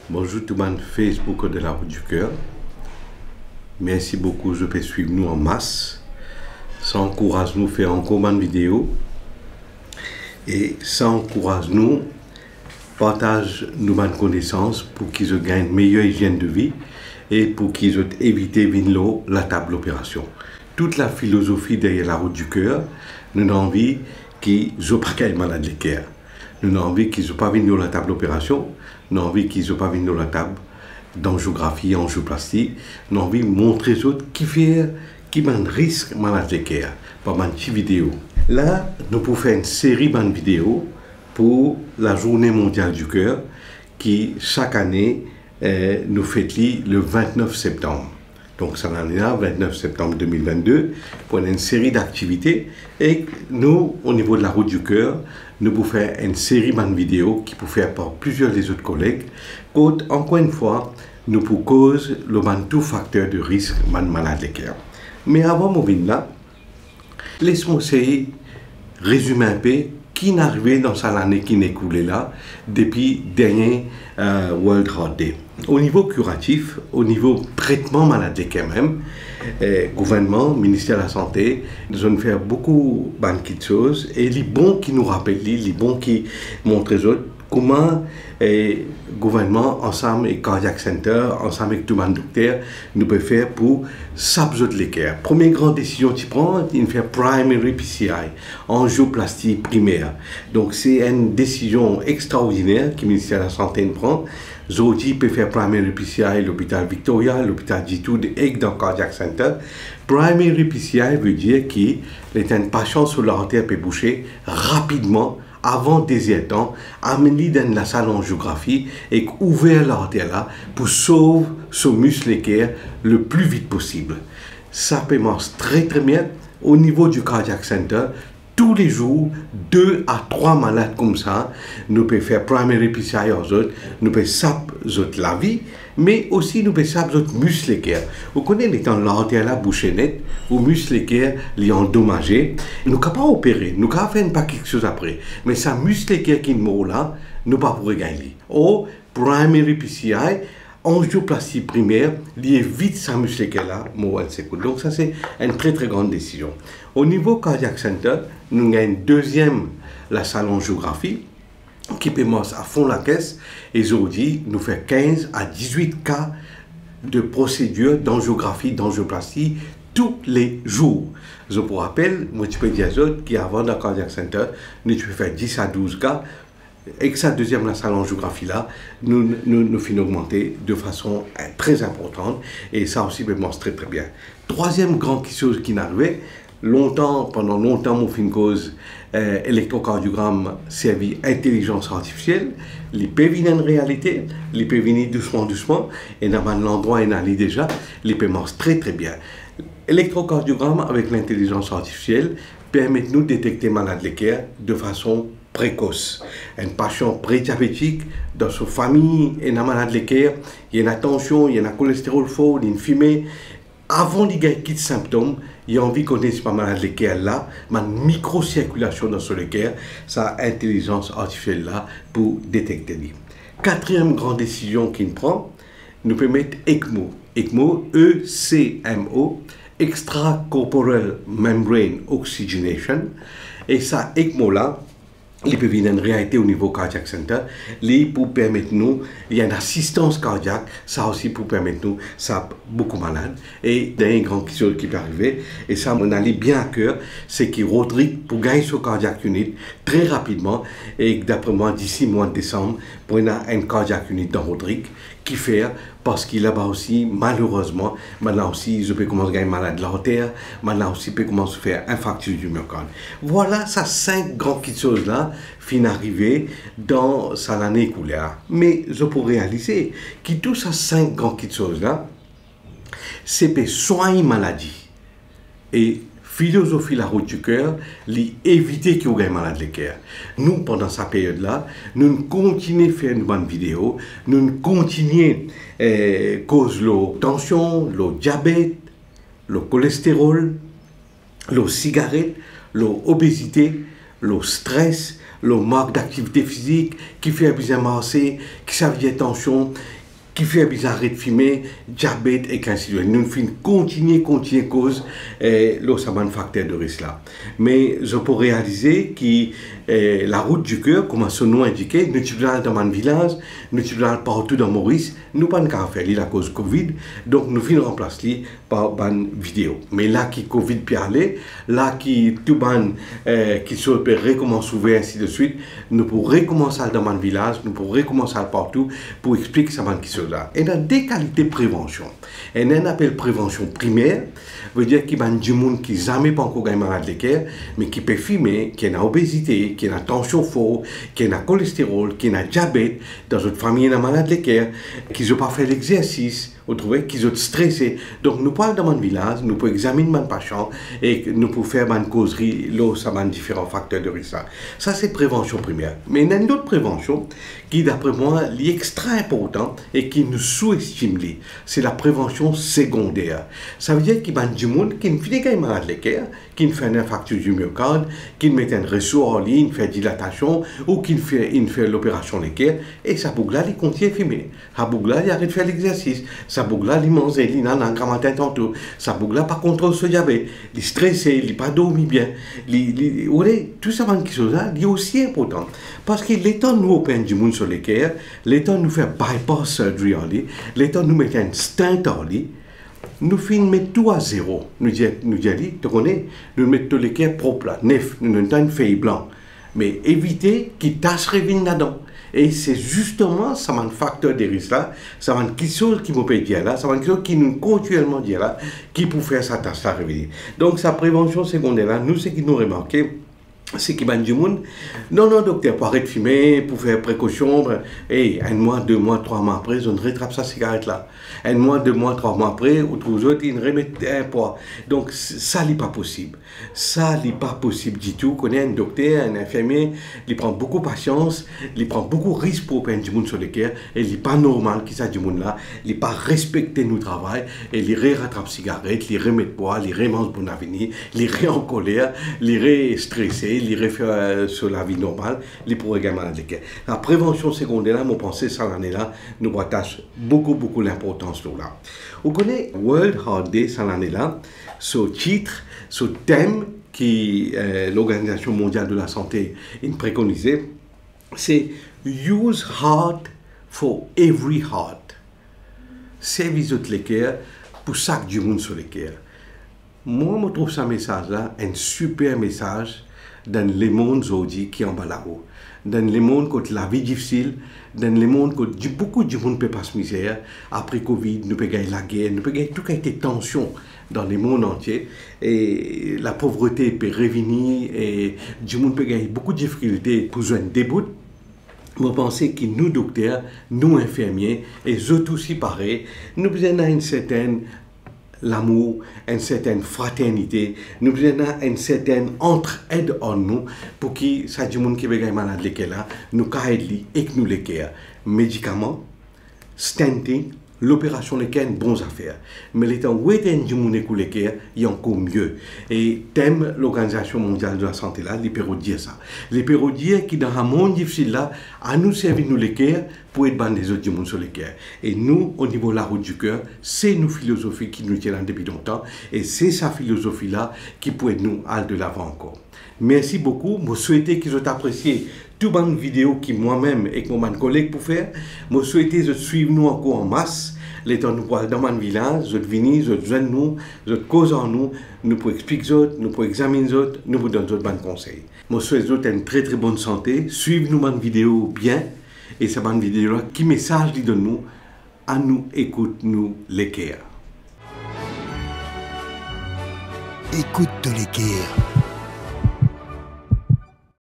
Bonjour tout le monde Facebook de la Route du Cœur. Merci beaucoup, je peux suivre nous en masse. Ça encourage nous à faire encore une vidéo. Et ça encourage nous partage nos bonnes connaissances pour qu'ils gagnent une meilleure hygiène de vie et pour qu'ils évitent la table d'opération. Toute la philosophie derrière la Route du Cœur, nous avons envie qu'ils n'ont pas qu'à être malades de cœur. Nous avons envie qu'ils n'ont pas venir la table d'opération. Nous avons envie qu'ils n'ont pas venir la table d'angiographie, angioplastie. Nous avons envie de montrer aux autres qui ont risque malade de cœur par une petite vidéo. Là, nous pouvons faire une série de vidéos pour la Journée mondiale du cœur qui, chaque année, nous fête le 29 septembre. Donc, ça l'année là, 29 septembre 2022, pour une série d'activités. Et nous, au niveau de la Route du Cœur, nous pouvons faire une série de vidéos qui peut faire par plusieurs des autres collègues. Encore une fois, nous pouvons causer le tout facteur de risque de maladie de cœur. Mais avant de venir là, laisse-moi essayer de résumer un peu qui est arrivé dans l'année qui est écoulée là, depuis le dernier World Heart Day. Au niveau curatif, au niveau traitement maladie quand même, gouvernement, ministère de la Santé, nous ont fait beaucoup de choses et les bons qui nous rappellent, les bons qui montrent aux autres comment le gouvernement, ensemble avec Cardiac Center, ensemble avec tout le monde docteur, nous peut faire pour s'absorber les cœurs. Première grande décision qu'il prend, il fait primary PCI, angioplastie primaire. Donc c'est une décision extraordinaire que le ministère de la Santé prend. Aujourd'hui, peut faire primary PCI l'hôpital Victoria, l'hôpital G2 et dans le Cardiac Center. Primary PCI veut dire qu'il est un patient sur l'artère peut boucher rapidement avant désir temps, amener dans la salle angiographie et ouvrir l'artère là pour sauver ce muscle cœur le plus vite possible. Ça peut marcher très bien au niveau du Cardiac Center. Tous les jours, 2 à 3 malades comme ça, nous pouvons faire primary PCI aux autres, nous pouvons saper la vie, mais aussi nous pouvons saper les muscles cœur. Vous connaissez les temps l'artère là bouchée nette, ou muscle cœur les endommagé. Nous ne pouvons pas opérer, nous ne pouvons pas faire quelque chose après. Mais ça muscle cœur qui est mort là, nous ne pouvons pas gagner. Au primary PCI, angioplastie primaire, lié vite sa muscle là, donc ça c'est une très grande décision. Au niveau Cardiac Center, nous avons une deuxième, la salle angiographie, qui peut à fond la caisse, et aujourd'hui, nous faisons 15 à 18 cas de procédure d'angiographie, d'angioplastie, tous les jours. Je vous rappelle, moi je peux dire aux autres qu'avant dans le Cardiac Center, nous pouvons faire 10 à 12 cas. Avec sa deuxième la salle angiographie là, nous finissons augmenter de façon très importante et ça aussi me montre très bien. Troisième grande chose qui n'arrivait, pendant longtemps, mon fin cause électrocardiogramme servi intelligence artificielle, les peut venir en réalité, les peut venir doucement et dans l'endroit où on allait déjà, les peut marcher très bien. Électrocardiogramme avec l'intelligence artificielle permet nous de détecter malade de cœur de façon précoce. Un patient prédiabétique dans sa famille est malade de cœur, il y a une tension, il y a un cholestérol fort, il y a une fumée. Avant de gagner des symptômes, il y a envie qu'on ait pas malade de cœur là, mais une microcirculation dans le cœur, ça intelligence artificielle là pour détecter. Quatrième grande décision qu'il prend, nous peut mettre ECMO. ECMO, E-C-M-O, Extracorporeal Membrane Oxygenation. Et ça, ECMO là, il peut venir en réalité au niveau Cardiac Center, pour permettre nous, il y a une assistance cardiaque, ça aussi pour permettre nous, ça beaucoup malade. Et dernière grande chose qui peut arriver, et ça on allait bien à cœur, c'est qu'il Rodrigue pour gagner ce cardiac unit très rapidement, et d'après moi d'ici mois de décembre, pour une cardiac unit dans Rodrigue, qui fait parce qu'il là-bas aussi, malheureusement, maintenant aussi, je peux commencer à gagner malade de l'artère, maintenant aussi, je peux commencer à faire infarctus du myocarde. Voilà, ça 5 grandes choses là, fin arrivé dans l'année écoulée. Mais je peux réaliser que tout ça 5 grandes choses là, c'est pour soigner maladie. Et philosophie la Route du Cœur, éviter qu'il y ait malade de cœur. Nous, pendant cette période-là, nous continuons à faire une bonne vidéo, nous continuons à cause de la tension, le diabète, le cholestérol, la cigarette, l'obésité, le stress, le manque d'activité physique, qui fait bizarre marcher, qui s'avère tension, qui fait bizarre de fumer, diabète et ainsi de suite. Nous finissons continuer cause là ça un facteur de risque là. Mais je peux réaliser que la route du cœur, comme son nom indiqué, nous sommes dans mon village, nous sommes partout dans Maurice, nous pas qu'à faire la cause Covid, donc nous finissons remplacer par une vidéo. Mais là qui Covid puis aller, là qui tout ban qui se peut recommencer ouvert ainsi de suite, nous pourrons recommencer dans mon village, nous pourrons recommencer partout pour expliquer ça qui se là. Et dans des qualités de prévention. Et on appelle prévention primaire, veut dire qu'il y a des gens qui n'ont jamais pas encore gagné malade de cœur, mais qui peuvent fumer, qui ont obésité, qui ont tension forte, qui ont cholestérol, qui ont diabète, dans une famille qui ont malade de cœur, qui n'ont pas fait l'exercice, vous trouvez, qui sont stressés. Donc nous parlons dans mon village, nous pouvons examiner mon patient et nous pouvons faire une causerie, là, ça a différents facteurs de risque. Ça, c'est prévention primaire. Mais il y a une autre prévention qui, d'après moi, est extra important et qui nous sous-estime. C'est la prévention secondaire. Ça veut dire qu'il y a du monde qui ne fait pas malade de cœur, qui ne fait un infarctus du myocarde, qui ne met un ressort en ligne, fait dilatation, ou qui ne fait l'opération de cœur, et ça boucle là, il continue à fumer. Ça boucle là, il arrête de faire l'exercice. Ça boucle là, il mange, il n'a pas grammatin tantôt. Ça boucle là, par contre, ce diabète. Il est stressé, il n'a pas dormi bien. Tout ça, c'est aussi important. Parce que l'état nous opère du monde sur les cœurs, l'état nous fait bypass surgery en lit, l'état nous met un stent en lit, nous finissons mettre tout à zéro. Nous disons, tu connais, nous mettons tous les cœurs propres là, neuf, nous n'avons pas une feuille blanche. Mais éviter qu'il tache revienne là-dedans. Et c'est justement ça un facteur de risque là, ça quelque chose qui me peut dire là, ça quelque chose qui nous continuellement dire là, qui peut faire sa tâche là revenir. Donc sa prévention secondaire là, nous ce qui nous remarqué, c'est qu'il y a du monde. Non, docteur, pour arrêter de fumer, pour faire précaution, et un mois, 2 mois, 3 mois après, on rattrape sa cigarette là. Un mois, 2 mois, 3 mois après, ou tous les autres, ils remettent un poids. Donc, ça n'est pas possible. Ça n'est pas possible du tout. Qu'on ait un docteur, un infirmier, il prend beaucoup de patience, il prend beaucoup de risques pour prendre du monde sur le cœur, et il n'est pas normal qu'il soit du monde là, il n'est pas respecté notre travail, et il rattrape cigarette, il remet poids, il remange bon avenir, il est en colère, il est stressé. Il réfère sur la vie normale, les programmes de cœur. La prévention secondaire, moi, pensée, ça l'année-là, nous attache beaucoup l'importance là. Vous connaissez World Heart Day, ça l'année-là, ce titre, ce thème qui l'Organisation mondiale de la santé a préconisé, c'est Use Heart for Every Heart. Service de l'équerre pour chaque du monde sur l'équerre. Moi, je trouve ce message-là un super message dans le monde aujourd'hui qui est en bas là-haut. Dans le monde où la vie est difficile, dans le monde où beaucoup de monde peut passer misère, après Covid, nous peut gagner la guerre, nous peut gagner tout qui a été tension dans le monde entier, et la pauvreté peut revenir, et du monde peut gagner beaucoup de difficultés pour joindre des bouts. Je pense que nous, docteurs, nous, infirmiers, et eux aussi pareil, nous avons une certaine l'amour, une certaine fraternité, nous avons une certaine entraide en nous pour que ça du monde qui est malade là, nous aidons et que nous les médicaments, stenting, l'opération de cœur, bonnes affaires. Mais les temps où est du monde qui les cœur, il y a encore mieux. Et thème l'Organisation mondiale de la santé là, les péros dire ça. Les péros dire qui dans un monde difficile là, à nous servir nous les cœurs pour être ban des autres du monde sur les cœurs. Et nous, au niveau de la route du cœur, c'est nos philosophies qui nous tiennent depuis longtemps. Et c'est sa philosophie là qui peut nous aller de l'avant encore. Merci beaucoup. Je souhaite que vous appréciez toute bonne vidéo qui moi-même et mon collègue pour faire. Je souhaite que vous suivez nous encore en masse. Les temps nous parlons dans mon village, vous venez, vous joignez nous, vous causez en nous, nous pouvons expliquer autres, nous pouvons examiner autres, nous vous donnons d'autres bons conseils. Je souhaite une très bonne santé. Suivez nous mon vidéo bien. Et c'est une vidéo là qui message dit de nous, à nous, écoute nous l'équerre. Écoute l'équerre.